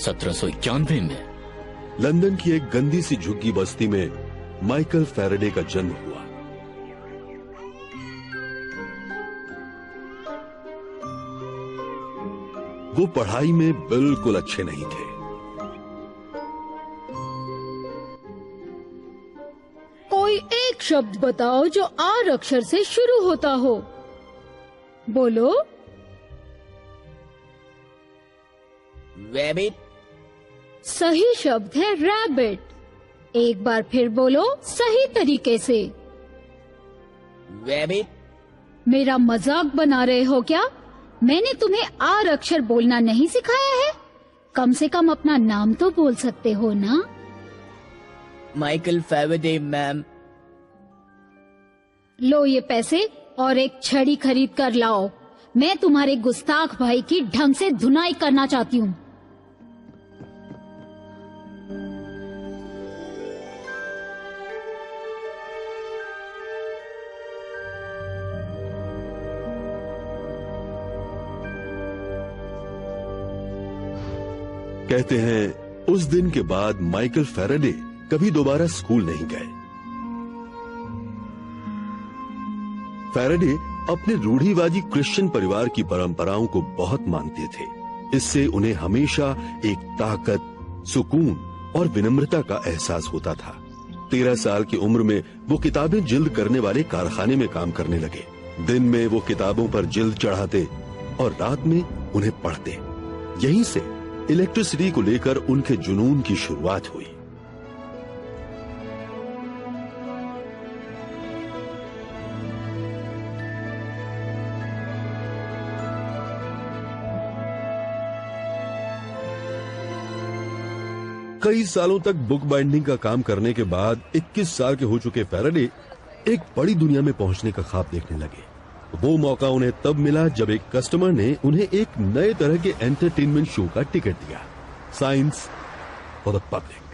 1791 में लंदन की एक गंदी सी झुग्गी बस्ती में माइकल फैराडे का जन्म हुआ। वो पढ़ाई में बिल्कुल अच्छे नहीं थे। कोई एक शब्द बताओ जो आर अक्षर से शुरू होता हो। बोलो। रैबिट। सही शब्द है रैबिट। एक बार फिर बोलो सही तरीके से। रैबिट। मेरा मजाक बना रहे हो क्या? मैंने तुम्हें आर अक्षर बोलना नहीं सिखाया है? कम से कम अपना नाम तो बोल सकते हो ना। Michael Faraday ma'am. लो ये पैसे और एक छड़ी खरीद कर लाओ। मैं तुम्हारे गुस्ताख भाई की ढंग से धुनाई करना चाहती हूँ। कहते हैं उस दिन के बाद माइकल फैराडे कभी दोबारा स्कूल नहीं गए। फैराडे अपने रूढ़िवादी क्रिश्चियन परिवार की परंपराओं को बहुत मानते थे। इससे उन्हें हमेशा एक ताकत, सुकून और विनम्रता का एहसास होता था। 13 साल की उम्र में वो किताबें जिल्द करने वाले कारखाने में काम करने लगे। दिन में वो किताबों पर जिल्द चढ़ाते और रात में उन्हें पढ़ते। यहीं से इलेक्ट्रिसिटी को लेकर उनके जुनून की शुरुआत हुई। कई सालों तक बुक बाइंडिंग का काम करने के बाद 21 साल के हो चुके फैराडे एक बड़ी दुनिया में पहुंचने का ख्वाब देखने लगे। वो मौका उन्हें तब मिला जब एक कस्टमर ने उन्हें एक नए तरह के एंटरटेनमेंट शो का टिकट दिया, साइंस फॉर द पब्लिक।